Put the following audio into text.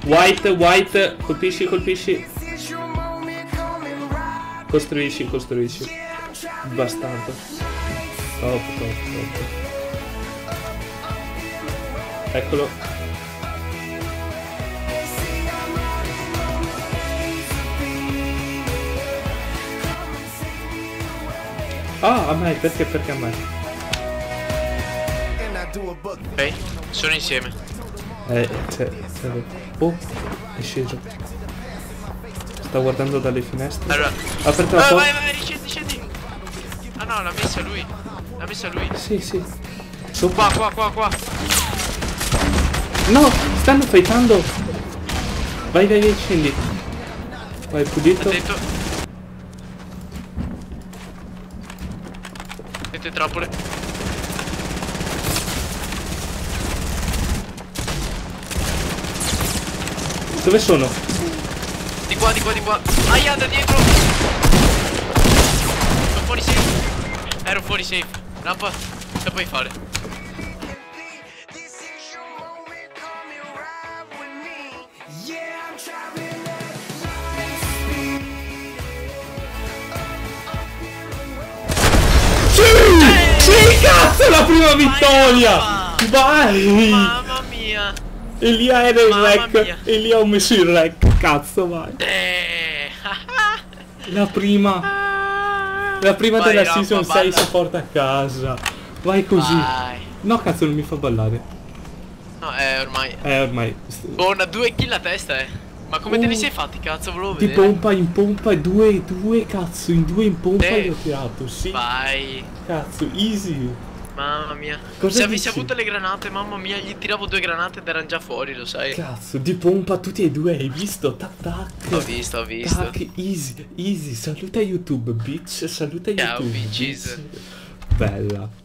White, white, colpisci, colpisci. Costruisci, costruisci. Bastardo. Top, top, top. Eccolo. Ah, a me, perché a me? Ok, sono insieme. Oh, è sceso. Sta guardando dalle finestre. Allora. Aperta la porta. Vai, scendi, scendi. Ah no, l'ha messa lui. L'ha messa lui. Sì, sì. Qua. No, stanno fightando. Vai, scendi. Vai, pulito. Attento. Attento trappole. Dove sono? Di qua. Aia, da dietro. Sono fuori safe. Ero fuori safe. Rampa, che puoi fare? Sì, cazzo, la prima vittoria! Vai! Mamma mia! E lì era il Mamma rec. mia. E lì ho messo il rec. Cazzo, vai. La prima. La prima Vai, della Rampa, season 6 balla. si porta a casa. Vai così. Vai. No, cazzo, non mi fa ballare. No, ormai. Ormai. Buona, 2 kill a testa, Ma come te li sei fatti, cazzo? Volevo Di vedere. pompa in pompa, due cazzo, in due in pompa Sì. li ho tirato, sì. Vai. Cazzo, easy. Mamma mia. Cosa Se avessi dici? avuto le granate, mamma mia, gli tiravo 2 granate ed erano già fuori, lo sai. Cazzo, di pompa tutti e due, hai visto? Tac tac. Ho visto. Tac, easy. Saluta YouTube, bitch. Saluta Ciao, YouTube. bitches. Bitch. Bella.